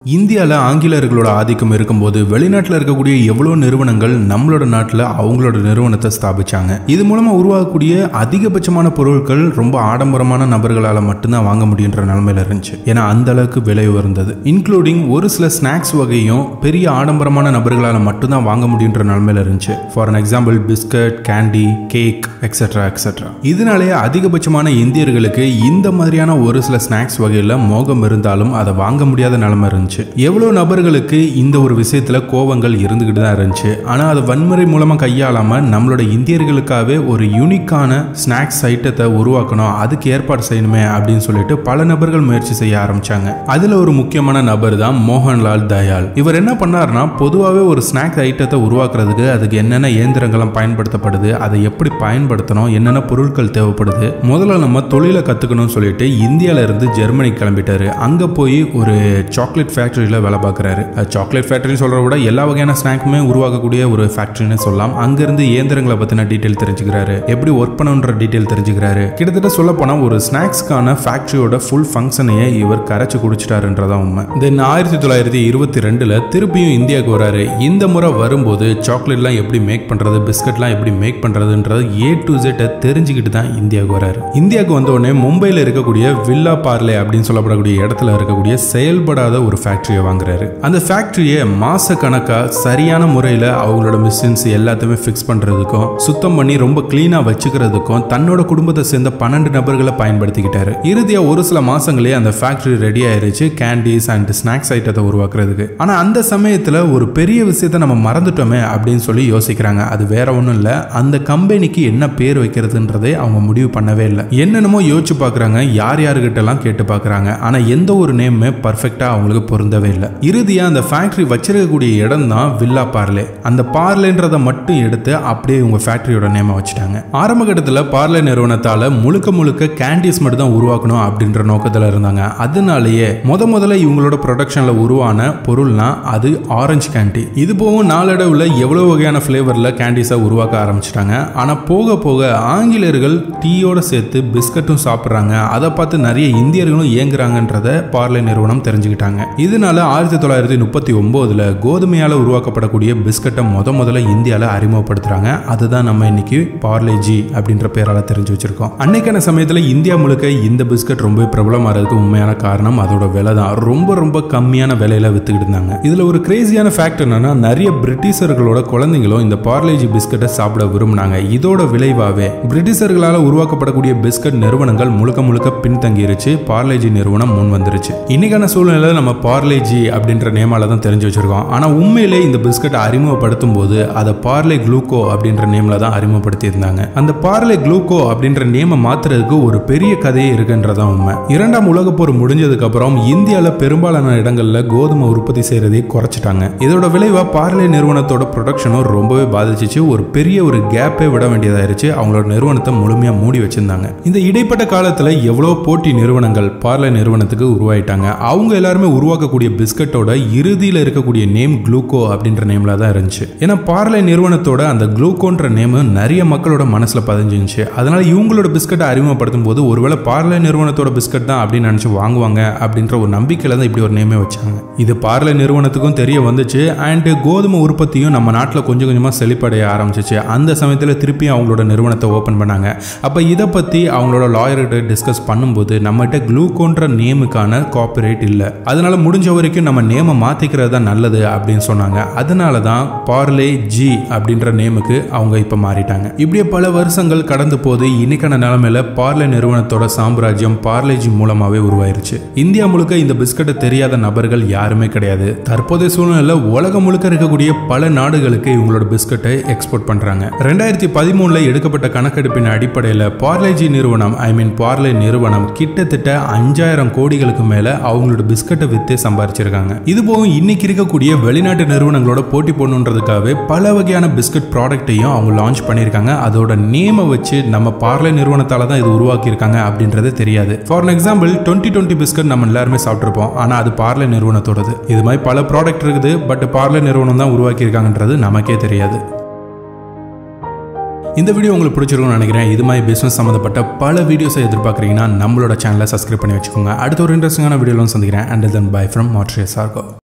இந்தியாவில் ஆங்கிலேயர்களோட ஆதிக்கம் இருக்கும்போது வெளிநாட்டில் இருக்கக்கூடிய எவ்வளோ நிறுவனங்கள் நம்மளோட நாட்டில் அவங்களோட நிறுவனத்தை ஸ்தாபிச்சாங்க. இது மூலமா உருவாகக்கூடிய அதிகபட்சமான பொருட்கள் ரொம்ப ஆடம்பரமான நபர்களால் மட்டும்தான் வாங்க முடியுன்ற நிலைமையில இருந்துச்சு. ஏன்னா அந்த அளவுக்கு விலை உயர்ந்தது. இன்க்ளூடிங் ஒரு சில ஸ்நாக்ஸ் வகையும் பெரிய ஆடம்பரமான நபர்களால் மட்டும்தான் வாங்க முடியுன்ற நிலைமையில இருந்துச்சு. For an example biscuit, candy, cake etcetera etcetera. இதனாலேயே அதிகபட்சமான இந்தியர்களுக்கு இந்த மாதிரியான ஒரு சில ஸ்நாக்ஸ் வகையில் மோகம் இருந்தாலும் அதை வாங்க முடியாத நிலைமை இருந்துச்சு. எவ்வளவு நபர்களுக்கு இந்த ஒரு விஷயத்துல கோவங்கள் இருந்துகிட்டு தான் இருந்துச்சு. ஆனா அது வன்முறை மூலமா கையாளாம நம்மளோட இந்தியர்களுக்காகவே ஒரு யூனிக்கான ஸ்நாக்ஸ் ஐட்டத்தை உருவாக்கணும், அதுக்கு ஏற்பாடு செய்யணுமே அப்படின்னு சொல்லிட்டு பல நபர்கள் முயற்சி செய்ய ஆரம்பிச்சாங்க. அதுல ஒரு முக்கியமான நபர் தான் மோகன்லால் தயாள். இவர் என்ன பண்ணாருன்னா, பொதுவாகவே ஒரு ஸ்நாக்ஸ் ஐட்டத்தை உருவாக்குறதுக்கு அதுக்கு என்னென்ன இயந்திரங்களும் பயன்படுத்தப்படுது, அதை எப்படி பயன்படுத்தணும், என்னென்ன பொருட்கள் தேவைப்படுது, முதல்ல நம்ம தொழிலை கத்துக்கணும்னு சொல்லிட்டு இந்தியால இருந்து ஜெர்மனி கிளம்பிட்டாரு. அங்க போய் ஒரு சாக்லேட் ஃபேக்டரியில் வேலை பார்க்குறாரு. சாக்லேட் ஃபேக்டரின்னு சொல்கிற விட எல்லா வகையான ஸ்நாக்குமே உருவாக்கக்கூடிய ஒரு ஃபேக்டரின்னு சொல்லலாம். அங்கேருந்து இயந்திரங்களை பற்றின டீட்டெயில் தெரிஞ்சுக்கிறாரு, எப்படி ஒர்க் பண்ணுன்ற டீட்டெயில் தெரிஞ்சுக்கிறாரு. கிட்டத்தட்ட சொல்ல போனால் ஒரு ஸ்நாக்ஸ்க்கான ஃபேக்டரியோட ஃபுல் ஃபங்க்ஷனையே இவர் கரைச்சி குடிச்சிட்டாருன்றதான் உண்மை. தென் 1922 திருப்பியும் இந்தியாவுக்கு வராரு. இந்த முறை வரும்போது சாக்லேட்லாம் எப்படி மேக் பண்ணுறது, பிஸ்கட்லாம் எப்படி மேக் பண்ணுறதுன்றது A to Z தெரிஞ்சுக்கிட்டு தான் இந்தியாவுக்கு வராரு. இந்தியாவுக்கு வந்த உடனே மும்பையில் இருக்கக்கூடிய வில்லா பார்லே அப்படின்னு சொல்லப்படக்கூடிய இடத்துல இருக்கக்கூடிய செயல்படாத ஒரு ஃபேக்டரியை வாங்குறாரு. அந்த ஃபேக்டரியை மாச கணக்கா சரியான முறையில் அவங்களோட மிஷின்ஸ் எல்லாத்தையுமே ஃபிக்ஸ் பண்றதுக்கும் சுத்தம் பண்ணி ரொம்ப கிளீனா வச்சுக்கிறதுக்கும் தன்னோட குடும்பத்தை சேர்ந்த 12 நபர்களை பயன்படுத்திக்கிட்டாரு. இறுதியா ஒரு சில மாசங்களே அந்த ஃபேக்டரி ரெடி ஆயிருச்சு கேண்டீஸ் அண்ட் ஸ்நாக்ஸ் ஐட்டத்தை உருவாக்குறதுக்கு. ஆனா அந்த சமயத்துல ஒரு பெரிய விஷயத்தை நம்ம மறந்துட்டோமே அப்படின்னு சொல்லி யோசிக்கிறாங்க. அது வேற ஒன்றும் இல்லை, அந்த கம்பெனிக்கு என்ன பேர் வைக்கிறதுன்றதே அவங்க முடிவு பண்ணவே இல்லை. என்னென்னமோ யோசிச்சு பார்க்குறாங்க, யார் யாருக்கிட்ட எல்லாம் கேட்டு பார்க்குறாங்க. ஆனா எந்த ஒரு நேமுமே பர்ஃபெக்டா அவங்களுக்கு பொருந்தவே இல்லை. இறுதியா அந்த ஃபேக்டரி வச்சிருக்கக்கூடிய இடம் தான் வில்லா பார்லே. அந்த பார்லேன்றதை மட்டும் எடுத்து அப்படியே இவங்க ஃபேக்டரியோட நேமை வச்சுட்டாங்க. ஆரம்ப கட்டத்தில் பார்லே நிறுவனத்தால முழுக்க கேண்டீஸ் மட்டும் தான் உருவாக்கணும் அப்படின்ற நோக்கத்தில் இருந்தாங்க. அதனாலேயே முதல்ல இவங்களோட ப்ரொடக்ஷன்ல உருவான பொருள்னா அது ஆரஞ்சு கேண்டி. இது போகும் நாளடைவில் எவ்வளவு வகையான ஃபிளேவர்ல கேண்டீஸை உருவாக்க ஆரம்பிச்சிட்டாங்க. ஆனா போக போக ஆங்கிலேயர்கள் டீயோட சேர்த்து பிஸ்கட்டும் சாப்பிட்றாங்க. அதை பார்த்து நிறைய இந்தியர்களும் இயங்குறாங்கன்றத பார்லே நிறுவனம் தெரிஞ்சுக்கிட்டாங்க. இதனால 1939 கோதுமையால உருவாக்கப்படக்கூடிய பிஸ்கட்டை முதல்ல இந்தியாவில் அறிமுகப்படுத்துறாங்க. அதுதான் நம்ம இன்னைக்கு பார்லே ஜி அப்படின்ற பேரால தெரிஞ்சு வச்சிருக்கோம். அன்னைக்கான சமயத்தில் இந்தியா முழுக்க இந்த பிஸ்கட் ரொம்ப பிரபலமாகிறதுக்கு உண்மையான காரணம் அதோட விலை தான். ரொம்ப கம்மியான விலையில வித்துக்கிட்டு இருந்தாங்க. இதுல ஒரு கிரேசியான ஃபேக்ட் என்னன்னா, நிறைய பிரிட்டிஷர்களோட குழந்தைங்களும் இந்த பார்லே ஜி பிஸ்கட்டை சாப்பிட விரும்பினாங்க. இதோட விளைவாவே பிரிட்டிஷர்களால் உருவாக்கப்படக்கூடிய பிஸ்கட் நிறுவனங்கள் முழுக்க பின்தங்கிருச்சு. பார்லே ஜி நிறுவனம் முன் வந்துருச்சு. இன்னைக்கான சூழ்நிலை நம்ம பார்லே ஜி அப்படின்ற நேமால தான் தெரிஞ்சு வச்சிருக்கோம். ஆனா உண்மையிலே இந்த பிஸ்கட் அறிமுகப்படுத்தும் போது அதை பார்லே குளூக்கோ அப்படின்ற நேம்ல தான் அறிமுகப்படுத்தி இருந்தாங்க. அந்த பார்லே குளூக்கோ அப்படின்ற நேமை மாத்துறதுக்கு ஒரு பெரிய கதையே இருக்குன்றதான் உண்மை. இரண்டாம் உலக போர் முடிஞ்சதுக்கு அப்புறம் இந்தியால பெரும்பாலான இடங்கள்ல கோதுமை உற்பத்தி செய்யறதை குறைச்சிட்டாங்க. இதோட விளைவா பார்லே நிறுவனத்தோட ப்ரொடக்ஷனும் ரொம்பவே பாதிச்சிச்சு. ஒரு பெரிய ஒரு கேப்பே விட வேண்டியதாயிருச்சு. அவங்களோட நிறுவனத்தை முழுமையா மூடி வச்சிருந்தாங்க. இந்த இடைப்பட்ட காலத்துல எவ்வளவு போட்டி நிறுவனங்கள் பார்லே நிறுவனத்துக்கு உருவாயிட்டாங்க. அவங்க எல்லாருமே உருவாக்கக்கூடிய பிஸ்கட்டோட இறுதியில் இருக்கக்கூடிய நேம் குளூக்கோ அப்படின்ற நேம்ல தான் இருந்துச்சு. ஏன்னா பார்லே நிறுவனத்தோட அந்த குளூக்கோன்ற நேம் நிறைய மக்களோட மனசுல பதிஞ்சிருந்துச்சு. அதனால இவங்களோட பிஸ்கட்டை அறிமுகப்படுத்தும் போது ஒருவேளை பார்லே நிறுவனத்தோட பிஸ்கட் தான் அப்படின்னு நினைச்சு வாங்குவாங்க அப்படின்ற ஒரு நம்பிக்கையில தான் இப்படி ஒரு நேமே வச்சாங்க. இது பார்லே நிறுவனத்துக்கும் தெரிய வந்துச்சு. அண்ட் கோதுமை உற்பத்தியும் நம்ம நாட்டில் கொஞ்சமா செழிப்படைய ஆரம்பிச்சிச்சு. அந்த சமயத்தில் திருப்பி அவங்களோட நிறுவனத்தை ஓபன் பண்ணாங்க. அப்ப இதை பத்தி அவங்களோட லாயர்கிட்ட டிஸ்கஸ் பண்ணும்போது நம்மகிட்ட குளூக்கோன்ற நேமுக்கான காப்பிரைட் இல்லை, அதனால முடிஞ்ச வரைக்கும் நம்ம நேமை மாத்திக்கிறது தான் நல்லது அப்படின்னு சொன்னாங்க. அதனால தான் பார்லே ஜி அப்படின்ற நேமுக்கு அவங்க இப்ப மாறிட்டாங்க. இப்படியே பல வருஷங்கள் கடந்து போது இன்னைக்கான நிலைமையில பார்லே நிறுவனத்தோட சாம்ராஜ்யம் பார்லே ஜி மூலமாவே உருவாயிருச்சு. இந்தியா முழுக்க இந்த பிஸ்கட்டை தெரியாத நபர்கள் யாருமே கிடையாது. தற்போதைய சூழ்நிலை உலகம் முழுக்க இருக்கக்கூடிய பல நாடுகளுக்கு இவங்களோட பிஸ்கட்டை எக்ஸ்போர்ட் பண்றாங்க. 2013 எடுக்கப்பட்ட கணக்கெடுப்பின் அடிப்படையில் பார்லே ஜி நிறுவனம் பார்லே நிறுவனம் கிட்டத்தட்ட 5000 கோடிகளுக்கு மேல அவங்களோட பிஸ்கட்டை வித்தே சம்பாதிச்சிருக்காங்க. இது போக இன்னைக்கு இருக்கக்கூடிய வெளிநாட்டு நிறுவனங்களோட போட்டி போடணுன்றதுக்காகவே பல வகையான பிஸ்கட் ப்ராடக்ட்டையும் அவங்க லான்ச் பண்ணியிருக்காங்க. அதோட நேமை வச்சு நம்ம பார்லே நிறுவனத்தால தான் இது உருவாக்கி இருக்காங்க அப்படின்றது தெரியாது. ஃபார் எக்ஸாம்பிள் 2020 பிஸ்கட் நம்ம எல்லாருமே சாப்பிட்டுருப்போம். ஆனா அது பார்லே நிறுவனத்தோடது. இது மாதிரி பல ப்ராடக்ட் இருக்குது, பட் பார்லே நிறுவனம் தான் உருவாக்கி இருக்காங்கன்றது நமக்கே தெரியாது. இந்த வீடியோ உங்களுக்கு பிடிச்சிருக்கும்னு நினைக்கிறேன். இது மாதிரி பிசினஸ் சம்பந்தப்பட்ட பல வீடியோஸை எதிர்பார்க்குறீங்கன்னா நம்மளோட சேனலை சப்ஸ்கிரைப் பண்ணி வச்சுக்கோங்க. அடுத்த ஒரு இன்ட்ரெஸ்டிங்கான வீடியோலாம் சந்திக்கிறேன். அண்ட் தென் பை ஃப்ரம் மாட்ரியா சார்கோ.